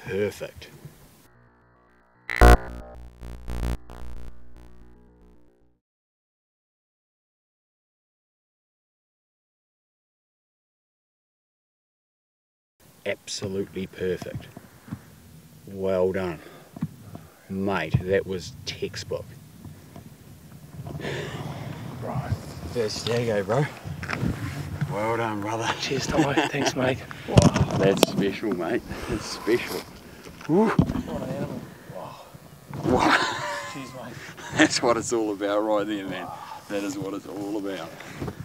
perfect. Absolutely perfect. Well done. Mate, that was textbook. Right. First stag, bro. Well done, brother. Cheers, Tommy. Thanks, mate. Wow, that's special, mate. That's special. Woo. What an animal. Wow. Wow. Cheers, mate. That's what it's all about right there, man. That is what it's all about.